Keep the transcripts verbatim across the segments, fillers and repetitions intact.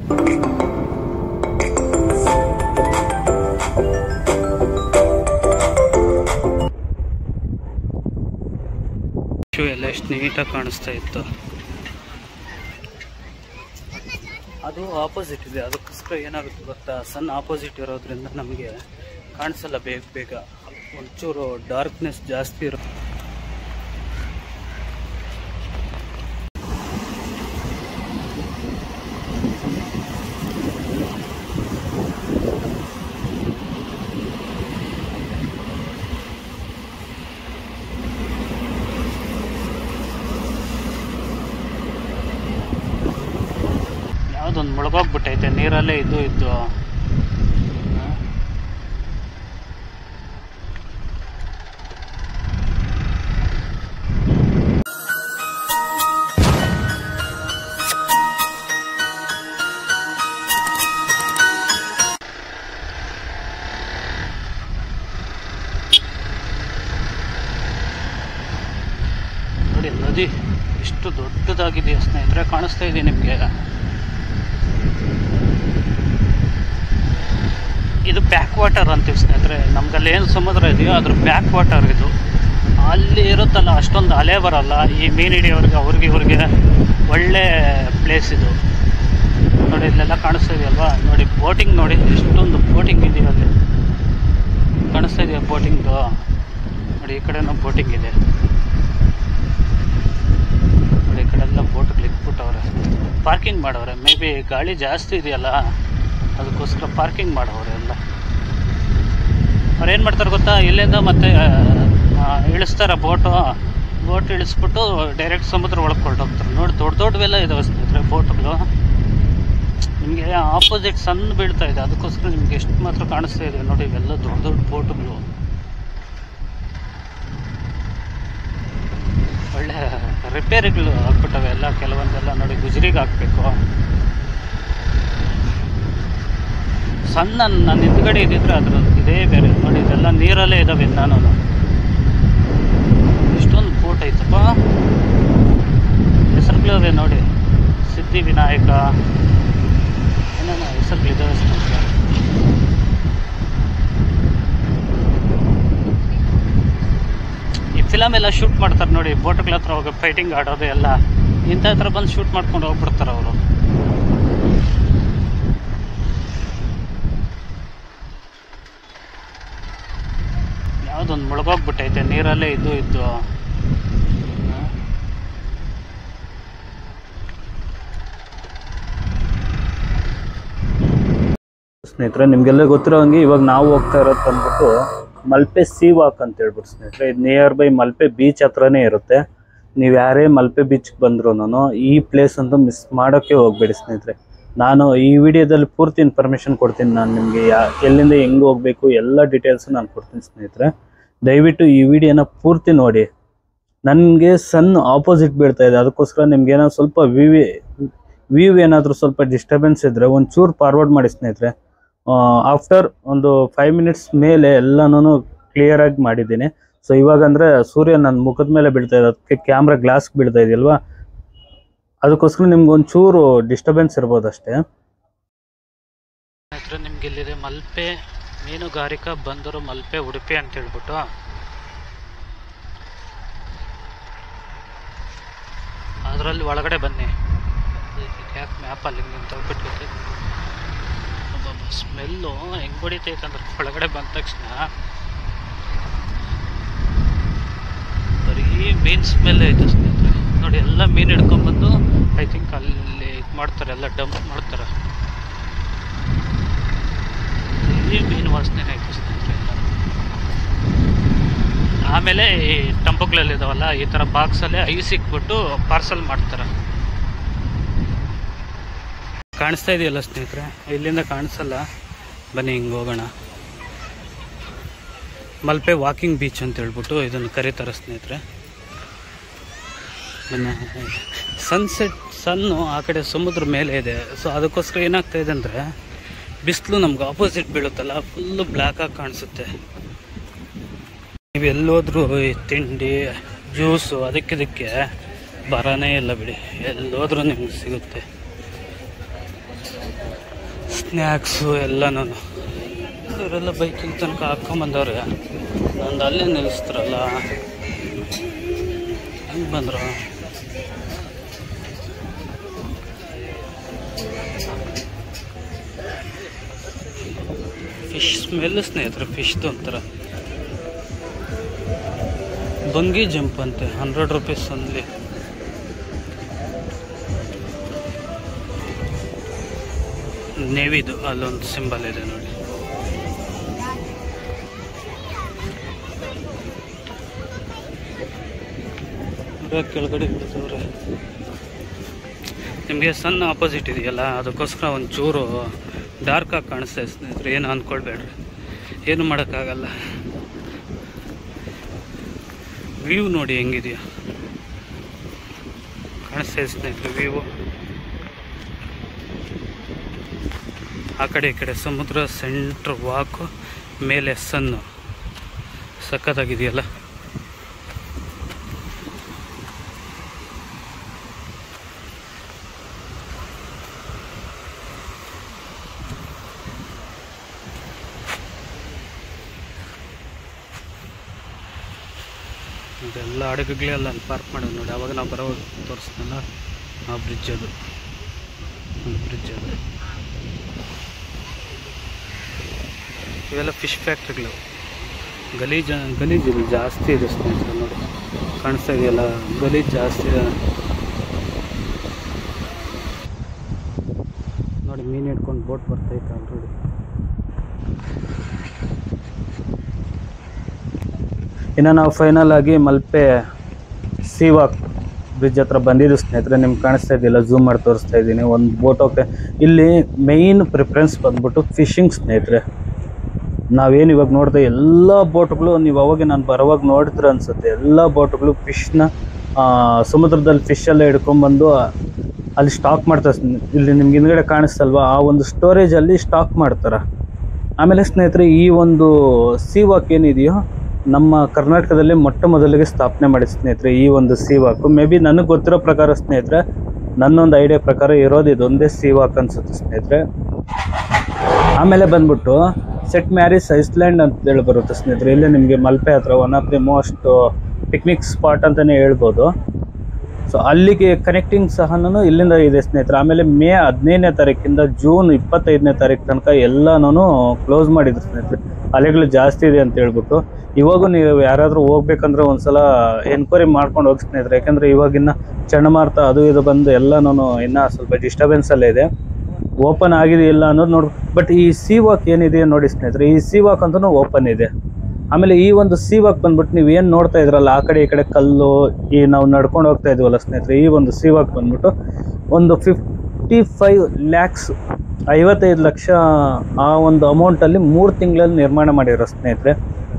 ಎಲ್ಲ ಎಷ್ಟು ನೀಟಾಗಿ ಕಾಣಿಸ್ತಾ ಇತ್ತು. ಅದು ಆಪೋಸಿಟ್ ಇದೆ, ಅದಕ್ಕೋಸ್ಕರ ಏನಾಗುತ್ತೆ ಗೊತ್ತಾ, ಸನ್ ಆಪೋಸಿಟ್ ಇರೋದ್ರಿಂದ ನಮಗೆ ಕಾಣಿಸಲ್ಲ ಬೇಗ ಬೇಗ, ಒಂಚೂರು ಡಾರ್ಕ್ನೆಸ್ ಜಾಸ್ತಿ ಇರುತ್ತೆ. ಯಾವುದೊಂದು ಮುಳುಗೋಗ್ಬಿಟ್ಟೈತೆ ನೀರಲ್ಲೇ ಇದು ಇದ್ದು. ನೋಡಿ ನದಿ ಎಷ್ಟು ದೊಡ್ಡದಾಗಿದೆಯಾ ಸ್ನೇಹಿತರೆ, ಕಾಣಿಸ್ತಾ ಇದೆ ನಿಮಗೆ. ಇದು ಬ್ಯಾಕ್ ವಾಟರ್ ಅಂತೀವಿ ಸ್ನೇಹಿತರೆ, ನಮ್ಗಲ್ಲಿ ಏನು ಸಮುದ್ರ ಇದೆಯೋ ಅದ್ರ ಬ್ಯಾಕ್ ವಾಟರ್ ಇದು. ಅಲ್ಲಿ ಇರುತ್ತಲ್ಲ ಅಷ್ಟೊಂದು ಅಲೆ ಬರಲ್ಲ, ಈ ಮೀನು ಹಿಡಿಯೋರಿಗೆ ಅವ್ರಿಗೆ ಇವ್ರಿಗೆ ಒಳ್ಳೆ ಪ್ಲೇಸ್ ಇದು. ನೋಡಿ ಇಲ್ಲೆಲ್ಲ ಕಾಣಿಸ್ತಾ ಇದೆಯಲ್ವಾ, ನೋಡಿ ಬೋಟಿಂಗ್ ನೋಡಿ ಎಷ್ಟೊಂದು ಬೋಟಿಂಗ್ ಇದೆಯೋ ಅಲ್ಲಿ, ಕಾಣಿಸ್ತಾ ಇದೆಯಾ ಬೋಟಿಂಗು. ನೋಡಿ ಈ ಕಡೆನೂ ಬೋಟಿಂಗ್ ಇದೆ, ನೋಡಿ ಈ ಕಡೆ ಎಲ್ಲ ಬೋಟ್ಗಳು ಇಟ್ಬಿಟ್ಟವ್ರೆ, ಪಾರ್ಕಿಂಗ್ ಮಾಡವ್ರೆ. ಮೇ ಬಿ ಗಾಳಿ ಜಾಸ್ತಿ ಇದೆಯಲ್ಲ ಅದಕ್ಕೋಸ್ಕರ ಪಾರ್ಕಿಂಗ್ ಮಾಡವ್ರೆ ಎಲ್ಲ. ಅವ್ರು ಏನು ಮಾಡ್ತಾರೆ ಗೊತ್ತಾ, ಇಲ್ಲಿಂದ ಮತ್ತೆ ಇಳಿಸ್ತಾರೆ ಬೋಟು, ಬೋಟ್ ಇಳಿಸ್ಬಿಟ್ಟು ಡೈರೆಕ್ಟ್ ಸಮುದ್ರ ಒಳಗೆ ಹೊರಟೋಗ್ತಾರೆ. ನೋಡಿ ದೊಡ್ಡ ದೊಡ್ಡವೆಲ್ಲ ಇದಾವೆ ಸ್ನೇಹಿತರೆ ಬೋಟ್ಗಳು. ನಿಮಗೆ ಆಪೋಸಿಟ್ ಸಣ್ಣ ಬೀಳ್ತಾ ಇದೆ, ಅದಕ್ಕೋಸ್ಕರ ನಿಮ್ಗೆ ಎಷ್ಟು ಮಾತ್ರ ಕಾಣಿಸ್ತಾ ಇದೆ ನೋಡಿ, ಇವೆಲ್ಲ ದೊಡ್ಡ ದೊಡ್ಡ ಬೋಟ್ಗಳು. ಒಳ್ಳೆ ರಿಪೇರಿಗಳು ಹಾಕ್ಬಿಟ್ಟವೆ ಎಲ್ಲ, ಕೆಲವೊಂದೆಲ್ಲ ನೋಡಿ ಗುಜರಿಗೆ ಹಾಕಬೇಕು. ಸಣ್ಣ ನನ್ನ ಹಿಂದ್ಗಡೆ ಇದ್ದಿದ್ರೆ ಅದ್ರ ಇದೇ ಬೇರೆ. ನೋಡಿ ಇದೆಲ್ಲ ನೀರಲ್ಲೇ ಇದ್ದಾವೆ ನಾನು. ಎಷ್ಟೊಂದು ಬೋಟ್ ಐತಪ್ಪ, ಹೆಸರುಗಳಿವೆ ನೋಡಿ, ಸಿದ್ಧಿ ವಿನಾಯಕ ಏನೇನೋ ಹೆಸರುಗಳಿದ್ದಾವೆ ಸ್ನೇಹಿತರೆ. ಈ ಫಿಲಮ್ ಎಲ್ಲ ಶೂಟ್ ಮಾಡ್ತಾರೆ ನೋಡಿ, ಬೋಟ್ಗಳ ಹತ್ರ ಹೋಗಿ ಫೈಟಿಂಗ್ ಆಡೋದು ಎಲ್ಲ, ಇಂಥ ಹತ್ರ ಬಂದು ಶೂಟ್ ಮಾಡ್ಕೊಂಡು ಹೋಗ್ಬಿಡ್ತಾರೆ ಅವರು. ಯಾವುದೊಂದು ಮುಳುಗೋಗ್ಬಿಟ್ಟೈತೆ ನೀರಲ್ಲೇ ಇದು ಇದ್ದು. ಸ್ನೇಹಿತರೆ ನಿಮಗೆಲ್ಲ ಗೊತ್ತಿರೋ ಹಂಗೆ ಇವಾಗ ನಾವು ಹೋಗ್ತಾ ಇರೋದು ಬಂದ್ಬಿಟ್ಟು ಮಲ್ಪೆ ಸೀ ವಾಕ್ ಅಂತ ಹೇಳ್ಬಿಟ್ಟು ಸ್ನೇಹಿತರೆ, ಇದು ನಿಯರ್ ಬೈ ಮಲ್ಪೆ ಬೀಚ್ ಹತ್ರನೇ ಇರುತ್ತೆ. ನೀವು ಯಾರೇ ಮಲ್ಪೆ ಬೀಚ್ಗೆ ಬಂದ್ರು ಈ ಪ್ಲೇಸ್ ಅಂತೂ ಮಿಸ್ ಮಾಡೋಕ್ಕೆ ಹೋಗಬೇಡಿ ಸ್ನೇಹಿತರೆ. ನಾನು ಈ ವಿಡಿಯೋದಲ್ಲಿ ಪೂರ್ತಿ ಇನ್ಫಾರ್ಮೇಷನ್ ಕೊಡ್ತೀನಿ, ನಾನು ನಿಮಗೆ ಯಾ ಎಲ್ಲಿಂದ ಹೆಂಗೆ ಹೋಗಬೇಕು ಎಲ್ಲ ಡೀಟೇಲ್ಸ್ ನಾನು ಕೊಡ್ತೀನಿ ಸ್ನೇಹಿತರೆ. ದಯವಿಟ್ಟು ಈ ವಿಡಿಯೋನ ಪೂರ್ತಿ ನೋಡಿ. ನನಗೆ ಸನ್ ಆಪೋಸಿಟ್ ಬೀಳ್ತಾ ಇದೆ, ಅದಕ್ಕೋಸ್ಕರ ನಿಮ್ಗೆ ಏನೋ ಸ್ವಲ್ಪ ವಿವಿ ವ್ಯೂ ಏನಾದರೂ ಸ್ವಲ್ಪ ಡಿಸ್ಟರ್ಬೆನ್ಸ್ ಇದ್ದರೆ ಒಂಚೂರು ಫಾರ್ವರ್ಡ್ ಮಾಡಿ ಸ್ನೇಹಿತರೆ. ಆಫ್ಟರ್ ಒಂದು ಫೈವ್ ಮಿನಿಟ್ಸ್ ಮೇಲೆ ಎಲ್ಲನೂ ಕ್ಲಿಯರಾಗಿ ಮಾಡಿದ್ದೀನಿ. ಸೊ ಇವಾಗ ಅಂದರೆ ಸೂರ್ಯ ನನ್ನ ಮುಖದ ಮೇಲೆ ಬೀಳ್ತಾ ಇದೆ, ಅದಕ್ಕೆ ಕ್ಯಾಮ್ರಾ ಗ್ಲಾಸ್ಗೆ ಬೀಳ್ತಾ ಇದೆಯಲ್ವಾ, ಅದಕ್ಕೋಸ್ಕರ ನಿಮ್ಗೆ ಒಂಚೂರು ಡಿಸ್ಟರ್ಬೆನ್ಸ್ ಇರ್ಬೋದು ಅಷ್ಟೇ. ನಿಮ್ಗೆ ಇಲ್ಲಿದೆ ಮಲ್ಪೆ ಮೀನುಗಾರಿಕಾ ಬಂದರು ಮಲ್ಪೆ ಉಡುಪಿ ಅಂತ ಹೇಳ್ಬಿಟ್ಟು. ಅದರಲ್ಲಿ ಒಳಗಡೆ ಬನ್ನಿ, ಯಾಕೆ ಮ್ಯಾಪಲ್ಲಿ ನಿಂತು ಹೋಗ್ಬಿಟ್ಟು ಸ್ಮೆಲ್ಲು ಹೆಂಗೆ ಹೊಡಿತೈತಂದ್ರೆ ಒಳಗಡೆ ಬಂದ ತಕ್ಷಣ ಬರೀ ಮೀನು ಸ್ಮೆಲ್ ಐತೆ ಸ್ನೇಹಿತರೆ. ನೋಡಿ ಎಲ್ಲ ಮೀನು ಹಿಡ್ಕೊಂಡ್ಬಂದು ಐ ಥಿಂಕ್ ಅಲ್ಲಿ ಇದು ಮಾಡ್ತಾರೆ, ಎಲ್ಲ ಡಂಪ್ ಮಾಡ್ತಾರೆ. ಈ ಮೀನು ವಾಸನೆ ಐತೆ ಸ್ನೇಹಿತರೆ. ಆಮೇಲೆ ಈ ಟಂಪುಗಳಲ್ಲಿದ್ದಾವಲ್ಲ ಈ ಥರ ಬಾಕ್ಸಲ್ಲೇ ಐಸ್ ಇಕ್ಬಿಟ್ಟು ಪಾರ್ಸಲ್ ಮಾಡ್ತಾರೆ. ಕಾಣಿಸ್ತಾ ಇದೆಯಲ್ಲ ಸ್ನೇಹಿತರೆ, ಇಲ್ಲಿಂದ ಕಾಣಿಸಲ್ಲ, ಬನ್ನಿ ಹಿಂಗೆ ಹೋಗೋಣ. ಮಲ್ಪೆ ವಾಕಿಂಗ್ ಬೀಚ್ ಅಂತ ಹೇಳ್ಬಿಟ್ಟು ಇದನ್ನು ಕರೀತಾರೆ ಸ್ನೇಹಿತರೆ. ಸನ್ಸೆಟ್ ಸನ್ನು ಆ ಕಡೆ ಸಮುದ್ರ ಮೇಲೆ ಇದೆ, ಸೊ ಅದಕ್ಕೋಸ್ಕರ ಏನಾಗ್ತಾ ಇದೆ ಅಂದರೆ ಬಿಸಿಲು ನಮ್ಗೆ ಆಪೋಸಿಟ್ ಬೀಳುತ್ತಲ್ಲ, ಫುಲ್ಲು ಬ್ಲ್ಯಾಕಾಗಿ ಕಾಣಿಸುತ್ತೆ. ನೀವು ಎಲ್ಲೋದ್ರೂ ಈ ತಿಂಡಿ ಜ್ಯೂಸು ಅದಕ್ಕಿದಕ್ಕೆ ಬರೋನೇ ಇಲ್ಲ ಬಿಡಿ, ಎಲ್ಲೋದ್ರೂ ನಿಮ್ಗೆ ಸಿಗುತ್ತೆ. ಸ್ನ್ಯಾಕ್ಸು ಎಲ್ಲನೂ ಇವರೆಲ್ಲ ಬೈಕಿನ ತನಕ ಹಾಕ್ಕೊಂಬಂದವ್ರೆ. ನಂದು ಅಲ್ಲೇ ನಿಲ್ಲಿಸ್ತಾರಲ್ಲ, ಹೆಂಗೆ ಬಂದರು? ಫಿಶ್ ಸ್ಮೆಲ್ ಸ್ನೇಹಿತರೆ, ಫಿಶ್ದು ಒಂಥರ. ಬಂಗಿ ಜಂಪ್ ಅಂತೆ, ಹಂಡ್ರೆಡ್ ರುಪೀಸ್ ಅಲ್ಲಿ. ನೇವಿದು ಅಲ್ಲೊಂದು ಸಿಂಬಲ್ ಇದೆ ನೋಡಿ. ಕೆಳಗಡೆ ಬಿಡ್ತವ್ರೆ. ನಿಮಗೆ ಸನ್ ಆಪೋಸಿಟ್ ಇದೆಯಲ್ಲ, ಅದಕ್ಕೋಸ್ಕರ ಒಂದು ಚೂರು ಡಾರ್ಕ್ ಆಗಿ ಕಾಣಿಸ್ತಾ ಇದೆ ಸ್ನೇಹಿತರೆ. ಏನು ಅಂದ್ಕೊಳ್ಬೇಡ್ರಿ, ಏನು ಮಾಡೋಕ್ಕಾಗಲ್ಲ. ವ್ಯೂ ನೋಡಿ ಹೆಂಗಿದೆಯಾ, ಕಾಣಿಸ್ತಾ ಇದೆ ಸ್ನೇಹಿತರೆ ವ್ಯೂ. ಆ ಕಡೆ ಈ ಕಡೆ ಸಮುದ್ರ, ಸೆಂಟ್ರ್ ವಾಕು, ಮೇಲೆ ಸನ್ನು, ಸಖತ್ತಾಗಿದೆಯಲ್ಲ. ಇದೆಲ್ಲ ಹಡಗುಗಳೆಲ್ಲ ಅಲ್ಲಿ ಪಾರ್ಕ್ ಮಾಡೋದು ನೋಡಿ. ಅವಾಗ ನಾವು ಬರೋ ತೋರಿಸ್ನಲ್ಲ, ಆ ಬ್ರಿಡ್ಜ್ ಅದು, ಬ್ರಿಡ್ಜ್ ಅದು. ಇವೆಲ್ಲ ಫಿಶ್ ಫ್ಯಾಕ್ಟ್ರಿಗಳು. ಗಲೀಜು ಗಲೀಜು ಇಲ್ಲಿ ಜಾಸ್ತಿ ಇದೆ ಸ್ನೇಹಿತರೆ ನೋಡಿ, ಕಾಣಿಸ್ತಾ ಇದೆಯಲ್ಲ, ಗಲೀಜು ಜಾಸ್ತಿ ಇದೆ ನೋಡಿ. ಮೀನು ಹಿಡ್ಕೊಂಡು ಬೋಟ್ ಬರ್ತೈತೆ ಆಲ್ರೆಡಿ. ಇನ್ನು ನಾವು ಫೈನಲ್ ಆಗಿ ಮಲ್ಪೆ ಸೀವಾಕ್ ಬ್ರಿಡ್ಜ್ ಹತ್ರ ಬಂದಿದ್ದು ಸ್ನೇಹಿತರೆ. ನಿಮ್ಗೆ ಕಾಣಿಸ್ತಾ ಇದೆಯಲ್ಲ, ಝೂಮ್ ಮಾಡಿ ತೋರಿಸ್ತಾ ಇದ್ದೀನಿ. ಒಂದು ಬೋಟ್ ಹೋಗ್ತೇ. ಇಲ್ಲಿ ಮೇಯ್ನ್ ಪ್ರಿಫರೆನ್ಸ್ ಬಂದ್ಬಿಟ್ಟು ಫಿಶಿಂಗ್ ಸ್ನೇಹಿತರೆ. ನಾವೇನು ಇವಾಗ ನೋಡಿದೆ ಎಲ್ಲ ಬೋಟ್ಗಳು, ನೀವು ಅವಾಗ ನಾನು ಬರೋವಾಗ ನೋಡಿದ್ರೆ ಅನಿಸುತ್ತೆ, ಎಲ್ಲ ಬೋಟ್ಗಳು ಫಿಶ್ನ ಸಮುದ್ರದಲ್ಲಿ ಫಿಶೆಲ್ಲ ಹಿಡ್ಕೊಂಡ್ಬಂದು ಅಲ್ಲಿ ಸ್ಟಾಕ್ ಮಾಡ್ತಾರೆ. ಇಲ್ಲಿ ನಿಮ್ಗೆ ಹಿಂದ್ಗಡೆ ಕಾಣಿಸ್ತಲ್ವ, ಆ ಒಂದು ಸ್ಟೋರೇಜಲ್ಲಿ ಸ್ಟಾಕ್ ಮಾಡ್ತಾರೆ. ಆಮೇಲೆ ಸ್ನೇಹಿತರೆ, ಈ ಒಂದು ಸೀವಾಕ್ ಏನಿದೆಯೋ ನಮ್ಮ ಕರ್ನಾಟಕದಲ್ಲಿ ಮೊಟ್ಟ ಮೊದಲಿಗೆ ಸ್ಥಾಪನೆ ಮಾಡಿ ಸ್ನೇಹಿತರೆ ಈ ಒಂದು ಸೀವಾಕು. ಮೇ ಬಿ ನನಗೆ ಗೊತ್ತಿರೋ ಪ್ರಕಾರ ಸ್ನೇಹಿತರೆ, ನನ್ನೊಂದು ಐಡಿಯಾ ಪ್ರಕಾರ ಇರೋದು ಇದೊಂದೇ ಸೀವಾಕ್ ಅನ್ಸುತ್ತೆ ಸ್ನೇಹಿತರೆ. ಆಮೇಲೆ ಬಂದ್ಬಿಟ್ಟು ಸೆಟ್ ಮ್ಯಾರಿಸ್ ಐಸ್ಲ್ಯಾಂಡ್ ಅಂತ ಹೇಳಿ ಬರುತ್ತೆ ಸ್ನೇಹಿತರೆ. ಇಲ್ಲೇ ನಿಮಗೆ ಮಲ್ಪೆ ಹತ್ರ one of the most picnic spot ಅಂತಲೇ ಹೇಳ್ಬೋದು. ಸೊ ಅಲ್ಲಿಗೆ ಕನೆಕ್ಟಿಂಗ್ ಸಹನೂ ಇಲ್ಲಿಂದ ಇದೆ ಸ್ನೇಹಿತರೆ. ಆಮೇಲೆ ಮೇ ಹದಿನೈದನೇ ತಾರೀಕಿಂದ ಜೂನ್ ಇಪ್ಪತ್ತೈದನೇ ತಾರೀಕು ತನಕ ಎಲ್ಲನೂ ಕ್ಲೋಸ್ ಮಾಡಿದ್ರು ಸ್ನೇಹಿತರೆ. ಅಲೆಗಳು ಜಾಸ್ತಿ ಇದೆ ಅಂತ ಹೇಳ್ಬಿಟ್ಟು. ಇವಾಗೂ ನೀವು ಯಾರಾದರೂ ಹೋಗ್ಬೇಕಂದ್ರೆ ಒಂದ್ಸಲ ಎನ್ಕ್ವೈರಿ ಮಾಡ್ಕೊಂಡು ಹೋಗಿ ಸ್ನೇಹಿತರೆ. ಯಾಕಂದರೆ ಇವಾಗಿನ್ನ ಚಂಡಮಾರುತ ಅದು ಇದು ಬಂದು ಎಲ್ಲನೂ ಇನ್ನೂ ಸ್ವಲ್ಪ ಡಿಸ್ಟರ್ಬೆನ್ಸಲ್ಲೇ ಇದೆ. ಓಪನ್ ಆಗಿದೆ ಇಲ್ಲ ಅನ್ನೋದು ನೋಡಿ. ಬಟ್ ಈ ಸೀವಾಕ್ ಏನಿದೆ ನೋಡಿ ಸ್ನೇಹಿತರೆ, ಈ ಸೀವಾಕ್ ಅಂತಲೂ ಓಪನ್ ಇದೆ. ಆಮೇಲೆ ಈ ಒಂದು ಸೀವಾಕ್ ಬಂದ್ಬಿಟ್ಟು ನೀವು ಏನು ನೋಡ್ತಾ ಇದ್ರಲ್ಲ, ಆ ಕಡೆ ಈ ಕಡೆ ಕಲ್ಲು, ಈ ನಾವು ನಡ್ಕೊಂಡು ಹೋಗ್ತಾ ಇದೀವಲ್ಲ ಸ್ನೇಹಿತರೆ, ಈ ಒಂದು ಸೀವಾಕ್ ಬಂದ್ಬಿಟ್ಟು ಒಂದು ಫಿಫ್ಟಿ ಫೈವ್ ಲ್ಯಾಕ್ಸ್ ಐವತ್ತೈದು ಲಕ್ಷ ಆ ಒಂದು ಅಮೌಂಟಲ್ಲಿ ಮೂರು ತಿಂಗಳಲ್ಲಿ ನಿರ್ಮಾಣ ಮಾಡಿರೋ ಸ್ನೇಹಿತರೆ.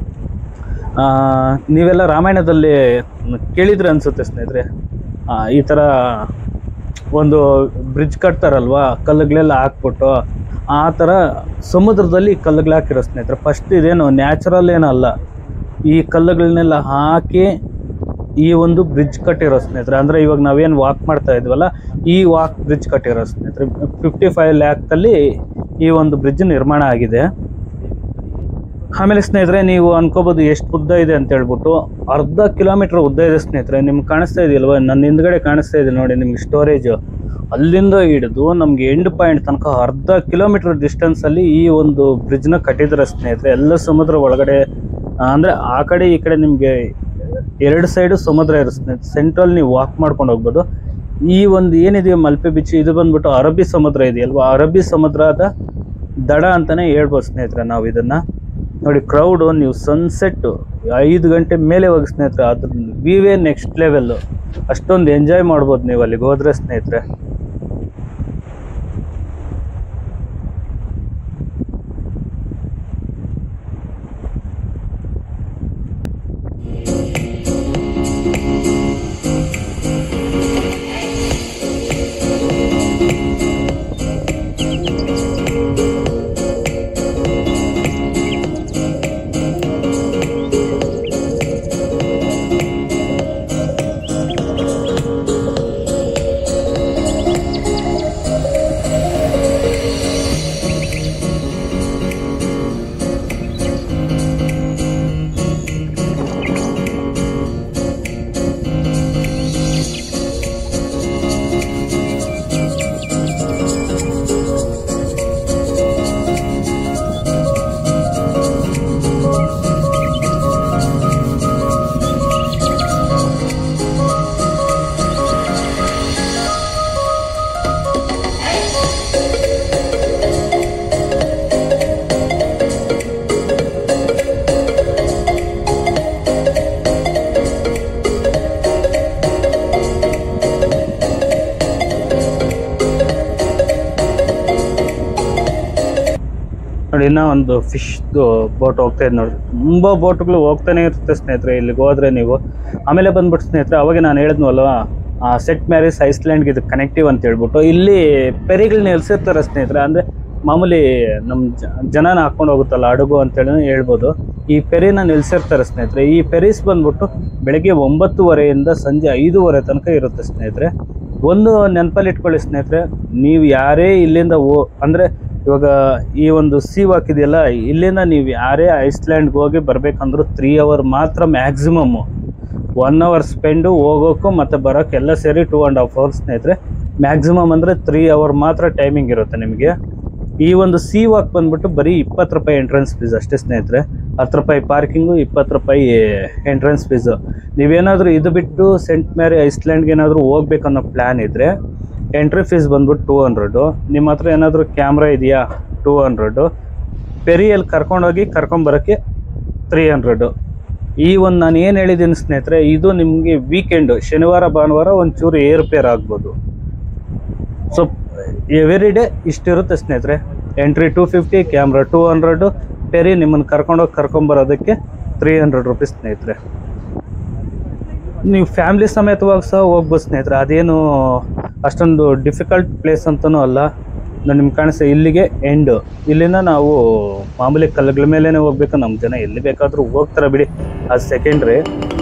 ನೀವೆಲ್ಲ ರಾಮಾಯಣದಲ್ಲಿ ಕೇಳಿದ್ರೆ ಅನಿಸುತ್ತೆ ಸ್ನೇಹಿತರೆ, ಈ ಥರ ಒಂದು ಬ್ರಿಡ್ಜ್ ಕಟ್ತಾರಲ್ವ, ಕಲ್ಲುಗಳೆಲ್ಲ ಹಾಕ್ಬಿಟ್ಟು ಆ ಥರ ಸಮುದ್ರದಲ್ಲಿ ಕಲ್ಲುಗಳು ಹಾಕಿರೋ ಸ್ನೇಹಿತರೆ. ಫಸ್ಟ್ ಇದೇನು ನ್ಯಾಚುರಲ್ ಏನಲ್ಲ, ಈ ಕಲ್ಲುಗಳನ್ನೆಲ್ಲ ಹಾಕಿ ಈ ಒಂದು ಬ್ರಿಡ್ಜ್ ಕಟ್ಟಿರೋ ಸ್ನೇಹಿತರೆ. ಅಂದರೆ ಇವಾಗ ನಾವೇನು ವಾಕ್ ಮಾಡ್ತಾ ಇದ್ವಲ್ಲ, ಈ ವಾಕ್ ಬ್ರಿಡ್ಜ್ ಕಟ್ಟಿರೋ ಸ್ನೇಹಿತರೆ. ಫಿಫ್ಟಿ ಫೈವ್ ಲ್ಯಾಕ್ದಲ್ಲಿ ಈ ಒಂದು ಬ್ರಿಡ್ಜ್ ನಿರ್ಮಾಣ ಆಗಿದೆ. ಆಮೇಲೆ ಸ್ನೇಹಿತರೆ, ನೀವು ಅನ್ಕೋಬೋದು ಎಷ್ಟು ಉದ್ದ ಇದೆ ಅಂತ ಹೇಳ್ಬಿಟ್ಟು. ಅರ್ಧ ಕಿಲೋಮೀಟ್ರ್ ಉದ್ದ ಇದೆ ಸ್ನೇಹಿತರೆ. ನಿಮ್ಗೆ ಕಾಣಿಸ್ತಾ ಇದೆಯಲ್ವ, ನನ್ನ ಹಿಂದ್ಗಡೆ ಕಾಣಿಸ್ತಾ ಇದೆ ನೋಡಿ ನಿಮ್ಗೆ ಸ್ಟೋರೇಜು. ಅಲ್ಲಿಂದ ಹಿಡಿದು ನಮಗೆ ಎಂಡ್ ಪಾಯಿಂಟ್ ತನಕ ಅರ್ಧ ಕಿಲೋಮೀಟರ್ ಡಿಸ್ಟೆನ್ಸಲ್ಲಿ ಈ ಒಂದು ಬ್ರಿಡ್ಜ್ನ ಕಟ್ಟಿದ್ದಾರೆ ಸ್ನೇಹಿತರೆ. ಎಲ್ಲ ಸಮುದ್ರ ಒಳಗಡೆ, ಅಂದರೆ ಆ ಕಡೆ ಈ ಕಡೆ ನಿಮಗೆ ಎರಡು ಸೈಡು ಸಮುದ್ರ ಇರುತ್ತೆ ಸ್ನೇಹಿತರೆ. ಸೆಂಟ್ರಲ್ ನೀವು ವಾಕ್ ಮಾಡ್ಕೊಂಡು ಹೋಗ್ಬೋದು. ಈ ಒಂದು ಏನಿದೆಯೋ ಮಲ್ಪೆ ಬೀಚ್, ಇದು ಬಂದ್ಬಿಟ್ಟು ಅರಬ್ಬಿ ಸಮುದ್ರ ಇದೆಯಲ್ವ, ಅರಬ್ಬಿ ಸಮುದ್ರದ ದಡ ಅಂತಲೇ ಹೇಳ್ಬೋದು ಸ್ನೇಹಿತರೆ ನಾವು ಇದನ್ನು. ನೋಡಿ ಕ್ರೌಡು, ನೀವು ಸನ್ಸೆಟ್ಟು ಐದು ಗಂಟೆ ಮೇಲೆ ಹೋಗಿ ಸ್ನೇಹಿತರೆ, ಅದ್ರ ವಿವೇ ನೆಕ್ಸ್ಟ್ ಲೆವೆಲ್ಲು. ಅಷ್ಟೊಂದು ಎಂಜಾಯ್ ಮಾಡ್ಬೋದು ನೀವು ಅಲ್ಲಿಗೆ ಹೋದ್ರೆ ಸ್ನೇಹಿತರೆ. ನೋಡಿ ಇನ್ನೂ ಒಂದು ಫಿಶ್ದು ಬೋಟ್ ಹೋಗ್ತಾ ಇದೆ ನೋಡಿ. ತುಂಬ ಬೋಟ್ಗಳು ಹೋಗ್ತಾನೆ ಇರುತ್ತೆ ಸ್ನೇಹಿತರೆ ಇಲ್ಲಿಗೆ ಹೋದರೆ ನೀವು. ಆಮೇಲೆ ಬಂದ್ಬಿಟ್ಟು ಸ್ನೇಹಿತರೆ ಅವಾಗ ನಾನು ಹೇಳಿದ್ನಲ್ವ ಸೆಂಟ್ ಮ್ಯಾರೀಸ್ ಐಸ್ಲ್ಯಾಂಡ್ಗೆ ಇದು ಕನೆಕ್ಟಿವ್ ಅಂತ ಹೇಳ್ಬಿಟ್ಟು ಇಲ್ಲಿ ಪೆರಿಗಳು ನಿಲ್ಸಿರ್ತಾರೆ ಸ್ನೇಹಿತರೆ. ಅಂದರೆ ಮಾಮೂಲಿ ನಮ್ಮ ಜನನ ಹಾಕ್ಕೊಂಡು ಹೋಗುತ್ತಲ್ಲ ಹಡಗು ಅಂತೇಳಿ ಹೇಳ್ಬೋದು. ಈ ಪೆರಿನ ನಿಲ್ಸಿರ್ತಾರೆ ಸ್ನೇಹಿತರೆ. ಈ ಪೆರೀಸ್ ಬಂದ್ಬಿಟ್ಟು ಬೆಳಗ್ಗೆ ಒಂಬತ್ತುವರೆಯಿಂದ ಸಂಜೆ ಐದೂವರೆ ತನಕ ಇರುತ್ತೆ ಸ್ನೇಹಿತರೆ. ಒಂದು ನೆನಪಲ್ಲಿ ಇಟ್ಕೊಳ್ಳಿ ಸ್ನೇಹಿತರೆ, ನೀವು ಯಾರೇ ಇಲ್ಲಿಂದ ಓ ಅಂದರೆ ಇವಾಗ ಈ ಒಂದು ಸಿ ವಾಕ್ ಇದೆಯಲ್ಲ, ಇಲ್ಲಿಂದ ನೀವು ಯಾರೇ ಐಸ್ಲ್ಯಾಂಡ್ಗೆ ಹೋಗಿ ಬರಬೇಕಂದ್ರೂ ತ್ರೀ ಅವರ್ ಮಾತ್ರ ಮ್ಯಾಕ್ಸಿಮಮ್ಮು. ಒನ್ ಅವರ್ ಸ್ಪೆಂಡು ಹೋಗೋಕ್ಕೂ ಮತ್ತು ಬರೋಕ್ಕೆ ಎಲ್ಲ ಸೇರಿ ಟೂ ಆ್ಯಂಡ್ ಹಾಫ್ ಅವರ್ಸ್ ಸ್ನೇಹಿತರೆ. ಮ್ಯಾಕ್ಸಿಮಮ್ ಅಂದರೆ ತ್ರೀ ಅವರ್ ಮಾತ್ರ ಟೈಮಿಂಗ್ ಇರುತ್ತೆ ನಿಮಗೆ. ಈ ಒಂದು ಸಿ ವಾಕ್ ಬಂದ್ಬಿಟ್ಟು ಬರೀ ಇಪ್ಪತ್ತು ರೂಪಾಯಿ ಎಂಟ್ರೆನ್ಸ್ ಫೀಸ್ ಅಷ್ಟೇ ಸ್ನೇಹಿತರೆ. ಹತ್ತು ರೂಪಾಯಿ ಪಾರ್ಕಿಂಗು, ಇಪ್ಪತ್ತು ರೂಪಾಯಿ ಎಂಟ್ರೆನ್ಸ್ ಫೀಸು. ನೀವೇನಾದರೂ ಇದು ಬಿಟ್ಟು ಸೆಂಟ್ ಮ್ಯಾರಿ ಐಸ್ಲ್ಯಾಂಡ್ಗೆ ಏನಾದರೂ ಹೋಗ್ಬೇಕನ್ನೋ ಪ್ಲ್ಯಾನ್ ಇದ್ದರೆ ಎಂಟ್ರಿ ಫೀಸ್ ಬಂದ್ಬಿಟ್ಟು ಟೂ ಹಂಡ್ರೆಡು. ನಿಮ್ಮ ಹತ್ರ ಏನಾದರೂ ಕ್ಯಾಮ್ರಾ ಇದೆಯಾ ಟೂ ಹಂಡ್ರೆಡು. ಪೆರಿಯಲ್ಲಿ ಕರ್ಕೊಂಡೋಗಿ ಕರ್ಕೊಂಬರೋಕ್ಕೆ ತ್ರೀ ಹಂಡ್ರೆಡು. ಈ ಒಂದು ನಾನು ಏನು ಹೇಳಿದ್ದೀನಿ ಸ್ನೇಹಿತರೆ, ಇದು ನಿಮಗೆ ವೀಕೆಂಡು ಶನಿವಾರ ಭಾನುವಾರ ಒಂಚೂರು ಏರ್ಪೇರ್ ಆಗ್ಬೋದು. ಸೊ ಎವ್ರಿ ಡೇ ಇಷ್ಟಿರುತ್ತೆ ಸ್ನೇಹಿತರೆ. Entry two fifty, camera two hundred, ferry ನಿಮ್ಮನ್ನು ಕರ್ಕೊಂಡೋಗಿ ಕರ್ಕೊಂಬರೋದಕ್ಕೆ ತ್ರೀ ಹಂಡ್ರೆಡ್ ರುಪೀಸ್ ಸ್ನೇಹಿತರೆ. ನೀವು ಫ್ಯಾಮಿಲಿ ಸಮೇತವಾಗಿ ಸಹ ಹೋಗ್ಬೋದು ಸ್ನೇಹಿತರೆ. ಅದೇನು ಅಷ್ಟೊಂದು ಡಿಫಿಕಲ್ಟ್ ಪ್ಲೇಸ್ ಅಂತಲೂ ಅಲ್ಲ. ನಾನು ನಿಮ್ಗೆ ಕಾಣಿಸ್ತಾ ಇಲ್ಲಿಗೆ ಎಂಡು. ಇಲ್ಲಿಂದ ನಾವು ಮಾಮೂಲಿ ಕಲ್ಲುಗಳ ಮೇಲೇ ಹೋಗ್ಬೇಕು. ನಮ್ಮ ಜನ ಎಲ್ಲಿ ಬೇಕಾದರೂ ಹೋಗ್ತಾರೆ ಬಿಡಿ, ಅದು ಸೆಕೆಂಡ್ರಿ.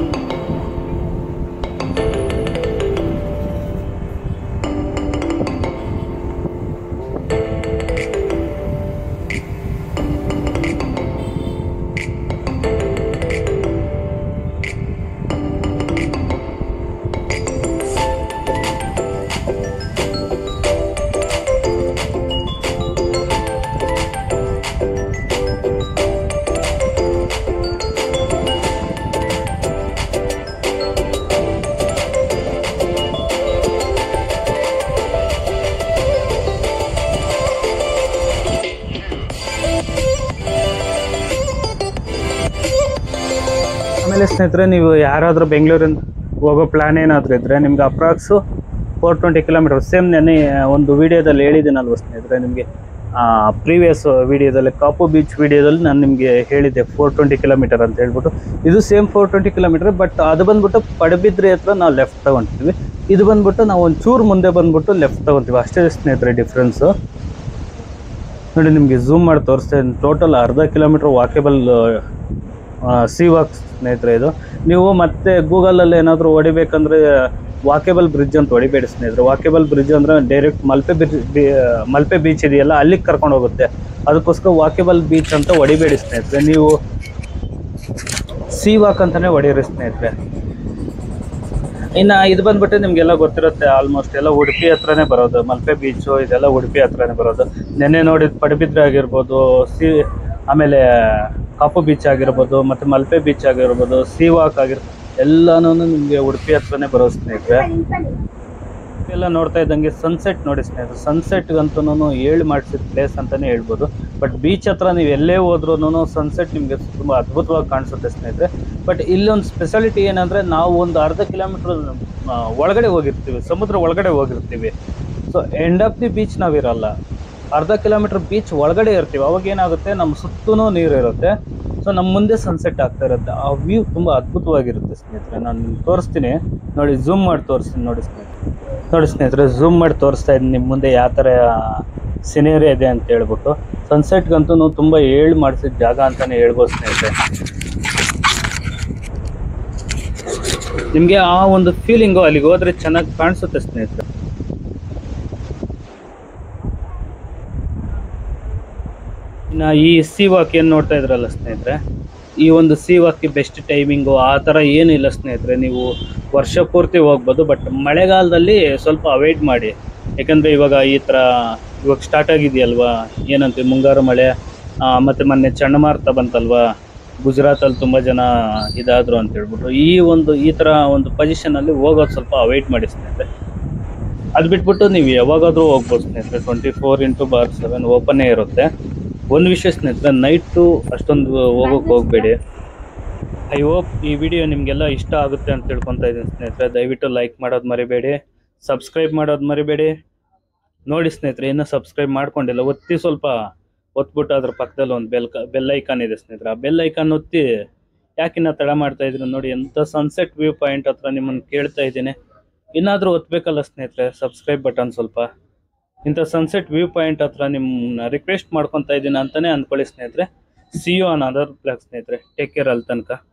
ಆಮೇಲೆ ಸ್ನೇಹಿತರೆ, ನೀವು ಯಾರಾದರೂ ಬೆಂಗಳೂರಿಂದ ಹೋಗೋ ಪ್ಲ್ಯಾನ್ ಏನಾದರೂ ಇದ್ದರೆ ನಿಮ್ಗೆ approx four twenty kilometre. Same ನೆನ್ನೆ ಒಂದು ವೀಡಿಯೋದಲ್ಲಿ ಹೇಳಿದ್ದೀನಲ್ವ ಸ್ನೇಹಿತರೆ ನಿಮಗೆ, ಪ್ರೀವಿಯಸ್ ವೀಡಿಯೋದಲ್ಲಿ ಕಾಪು ಬೀಚ್ ವೀಡಿಯೋದಲ್ಲಿ ನಾನು ನಿಮಗೆ ಹೇಳಿದ್ದೆ ಫೋರ್ ಟ್ವೆಂಟಿ ಕಿಲೋಮೀಟರ್ ಅಂತ ಹೇಳ್ಬಿಟ್ಟು. ಇದು same four twenty kilometre, but ಅದು ಬಂದ್ಬಿಟ್ಟು ಪಡುಬಿದ್ರಿ ಹತ್ರ ನಾವು ಲೆಫ್ಟ್ ತೊಗೊತೀವಿ. ಇದು ಬಂದ್ಬಿಟ್ಟು ನಾವು ಒಂದು ಚೂರು ಮುಂದೆ ಬಂದ್ಬಿಟ್ಟು ಲೆಫ್ಟ್ ತೊಗೊತೀವಿ ಅಷ್ಟೇ ಸ್ನೇಹಿತರೆ ಡಿಫ್ರೆನ್ಸು. ನೋಡಿ ನಿಮಗೆ ಝೂಮ್ ಮಾಡಿ ತೋರಿಸ್ತಾ ಇದ್ದೀನಿ. ಟೋಟಲ್ ಅರ್ಧ ಕಿಲೋಮೀಟ್ರ್ ವಾಕೇಬಲ್ ಸಿ ವಾಕ್ ಸ್ನೇಹಿತರೆ ಇದು. ನೀವು ಮತ್ತೆ ಗೂಗಲಲ್ಲಿ ಏನಾದರೂ ಹೊಡಿಬೇಕಂದ್ರೆ ವಾಕೇಬಲ್ ಬ್ರಿಡ್ಜ್ ಅಂತ ಹೊಡಿಬೇಡಿ ಸ್ನೇಹಿತರೆ. ವಾಕೇಬಲ್ ಬ್ರಿಡ್ಜ್ ಅಂದರೆ direct Malpe bridge, Malpe beach ಇದೆಯಲ್ಲ ಅಲ್ಲಿಗೆ ಕರ್ಕೊಂಡು ಹೋಗುತ್ತೆ. ಅದಕ್ಕೋಸ್ಕರ ವಾಕೇಬಲ್ ಬೀಚ್ ಅಂತ ಹೊಡಿಬೇಡಿ ಸ್ನೇಹಿತರೆ. ನೀವು ಸಿ ವಾಕ್ ಅಂತಲೇ ಹೊಡೀರಿ ಸ್ನೇಹಿತರೆ. ಇನ್ನು ಇದು ಬಂದ್ಬಿಟ್ಟು ನಿಮಗೆಲ್ಲ ಗೊತ್ತಿರುತ್ತೆ ಆಲ್ಮೋಸ್ಟ್, ಎಲ್ಲ ಉಡುಪಿ ಹತ್ರನೇ ಬರೋದು. ಮಲ್ಪೆ ಬೀಚು ಇದೆಲ್ಲ ಉಡುಪಿ ಹತ್ರನೇ ಬರೋದು. ನೆನ್ನೆ ನೋಡಿದ ಪಡುಬಿದ್ರೆ ಆಗಿರ್ಬೋದು, ಸಿ ಆಮೇಲೆ ಕಾಪು ಬೀಚ್ ಆಗಿರ್ಬೋದು, ಮತ್ತು ಮಲ್ಪೆ ಬೀಚ್ ಆಗಿರ್ಬೋದು, ಸಿ ವಾಕ್ ಆಗಿರ್ಬೋದು, ಎಲ್ಲನೂ ನಿಮಗೆ ಉಡುಪಿ ಹತ್ರನೇ ಬರೋ ಸ್ನೇಹಿತರೆ. ಎಲ್ಲ ನೋಡ್ತಾ ಇದ್ದಂಗೆ ಸನ್ಸೆಟ್ ನೋಡಿ ಸ್ನೇಹಿತರೆ. ಸನ್ಸೆಟ್ಗಂತೂ ಹೇಳಿ ಮಾಡಿಸಿದ ಪ್ಲೇಸ್ ಅಂತಲೇ ಹೇಳ್ಬೋದು. ಬಟ್ ಬೀಚ್ ಹತ್ರ ನೀವು ಎಲ್ಲೇ ಹೋದ್ರೂ ಸನ್ಸೆಟ್ ನಿಮಗೆ ತುಂಬ ಅದ್ಭುತವಾಗಿ ಕಾಣಿಸುತ್ತೆ ಸ್ನೇಹಿತರೆ. ಬಟ್ ಇಲ್ಲೊಂದು ಸ್ಪೆಷಾಲಿಟಿ ಏನಂದರೆ, ನಾವು ಒಂದು ಅರ್ಧ ಕಿಲೋಮೀಟ್ರ್ ಒಳಗಡೆ ಹೋಗಿರ್ತೀವಿ, ಸಮುದ್ರ ಒಳಗಡೆ ಹೋಗಿರ್ತೀವಿ. So end of the beach ನಾವಿರಲ್ಲ, ಅರ್ಧ ಕಿಲೋಮೀಟ್ರ್ ಬೀಚ್ ಒಳಗಡೆ ಇರ್ತೀವಿ. ಅವಾಗ ಏನಾಗುತ್ತೆ, ನಮ್ಮ ಸುತ್ತೂ ನೀರು ಇರುತ್ತೆ. ಸೊ ನಮ್ಮ ಮುಂದೆ ಸನ್ಸೆಟ್ ಆಗ್ತಾ ಇರುತ್ತೆ. ಆ ವ್ಯೂ ತುಂಬ ಅದ್ಭುತವಾಗಿರುತ್ತೆ ಸ್ನೇಹಿತರೆ. ನಾನು ನಿಮ್ಗೆ ತೋರಿಸ್ತೀನಿ ನೋಡಿ, ಝೂಮ್ ಮಾಡಿ ತೋರಿಸ್ತೀನಿ ನೋಡಿ ಸ್ನೇಹಿತರೆ. ನೋಡಿ ಸ್ನೇಹಿತರೆ, ಝೂಮ್ ಮಾಡಿ ತೋರಿಸ್ತಾ ಇದ್ದೀನಿ ನಿಮ್ಮ ಮುಂದೆ ಯಾವ ಥರ ಸಿನೇರಿ ಇದೆ ಅಂತ ಹೇಳ್ಬಿಟ್ಟು. ಸನ್ಸೆಟ್ಗಂತೂ ತುಂಬ ಹೇಳಿ ಮಾಡಿಸಿದ ಜಾಗ ಅಂತಲೇ ಹೇಳ್ಬೋದು ಸ್ನೇಹಿತರೆ. ನಿಮಗೆ ಆ ಒಂದು ಫೀಲಿಂಗು ಅಲ್ಲಿಗೆ ಹೋದರೆ ಚೆನ್ನಾಗಿ ಕಾಣಿಸುತ್ತೆ ಸ್ನೇಹಿತರೆ. ಇನ್ನು ಈ ಸಿ ವಾಕ್ ಏನು ನೋಡ್ತಾ ಇದ್ರಲ್ಲ ಸ್ನೇಹಿತರೆ, ಈ ಒಂದು ಸಿ ವಾಕ್ಗೆ ಬೆಸ್ಟ್ ಟೈಮಿಂಗು ಆ ಥರ ಏನಿಲ್ಲ ಸ್ನೇಹಿತರೆ. ನೀವು ವರ್ಷ ಪೂರ್ತಿ ಹೋಗ್ಬೋದು, ಬಟ್ ಮಳೆಗಾಲದಲ್ಲಿ ಸ್ವಲ್ಪ ಅವಾಯ್ಡ್ ಮಾಡಿ. ಯಾಕಂದರೆ ಇವಾಗ ಈ ಥರ ಇವಾಗ ಸ್ಟಾರ್ಟ್ ಆಗಿದೆಯಲ್ವಾ, ಏನಂತೀವಿ ಮುಂಗಾರು ಮಳೆ, ಮತ್ತು ಮೊನ್ನೆ ಚಂಡಮಾರುತ ಬಂತಲ್ವಾ, ಗುಜರಾತಲ್ಲಿ ತುಂಬ ಜನ ಇದಾದರು ಅಂತ ಹೇಳ್ಬಿಟ್ಟು ಈ ಒಂದು ಈ ಥರ ಒಂದು ಪೊಸಿಷನಲ್ಲಿ ಹೋಗೋದು ಸ್ವಲ್ಪ ಅವಾಯ್ಡ್ ಮಾಡಿ ಸ್ನೇಹಿತರೆ. ಅದು ಬಿಟ್ಬಿಟ್ಟು ನೀವು ಯಾವಾಗಾದರೂ ಹೋಗ್ಬೋದು ಸ್ನೇಹಿತರೆ. ಟ್ವೆಂಟಿ ಫೋರ್ ಇಂಟು ಬಾರ್ ಸೆವೆನ್ ಓಪನ್ನೇ ಇರುತ್ತೆ. ಒಂದು ವಿಷಯ ಸ್ನೇಹಿತರೆ, ನೈಟು ಅಷ್ಟೊಂದು ಹೋಗೋಕ್ಕೆ ಹೋಗಬೇಡಿ. ಐ ಹೋಪ್ ಈ ವಿಡಿಯೋ ನಿಮಗೆಲ್ಲ ಇಷ್ಟ ಆಗುತ್ತೆ ಅಂತ ತಿಳ್ಕೊತಾ ಇದ್ದೀನಿ ಸ್ನೇಹಿತರೆ. ದಯವಿಟ್ಟು ಲೈಕ್ ಮಾಡೋದು ಮರಿಬೇಡಿ, ಸಬ್ಸ್ಕ್ರೈಬ್ ಮಾಡೋದು ಮರಿಬೇಡಿ. ನೋಡಿ ಸ್ನೇಹಿತರೆ, ಇನ್ನೂ ಸಬ್ಸ್ಕ್ರೈಬ್ ಮಾಡ್ಕೊಂಡಿಲ್ಲ, ಒತ್ತಿ ಸ್ವಲ್ಪ ಒತ್ಬಿಟ್ಟು ಅದ್ರ ಪಕ್ಕದಲ್ಲಿ ಒಂದು ಬೆಲ್ ಬೆಲ್ ಐಕಾನ್ ಇದೆ ಸ್ನೇಹಿತರೆ. ಆ ಬೆಲ್ ಐಕಾನ್ ಒತ್ತಿ ಯಾಕಿನ್ನ ತಡ ಮಾಡ್ತಾ ಇದ್ರು ನೋಡಿ. ಎಂಥ ಸನ್ಸೆಟ್ ವ್ಯೂ ಪಾಯಿಂಟ್ ಹತ್ರ ನಿಮ್ಮನ್ನು ಕೇಳ್ತಾ ಇದ್ದೀನಿ. ಇನ್ನಾದರೂ ಒತ್ತಬೇಕಲ್ಲ ಸ್ನೇಹಿತರೆ ಸಬ್ಸ್ಕ್ರೈಬ್ ಬಟನ್ ಸ್ವಲ್ಪ. ಇಂಥ ಸನ್ಸೆಟ್ ವ್ಯೂ ಪಾಯಿಂಟ್ ಹತ್ರ ನಿಮ್ಮನ್ನ ರಿಕ್ವೆಸ್ಟ್ ಮಾಡ್ಕೊತಾ ಇದ್ದೀನಿ ಅಂತಲೇ ಅಂದ್ಕೊಳ್ಳಿ ಸ್ನೇಹಿತರೆ. See you on other blog ಸ್ನೇಹಿತರೆ. ಟೇಕ್ ಕೇರ್ ಅಲ್ಲಿ ತನಕ.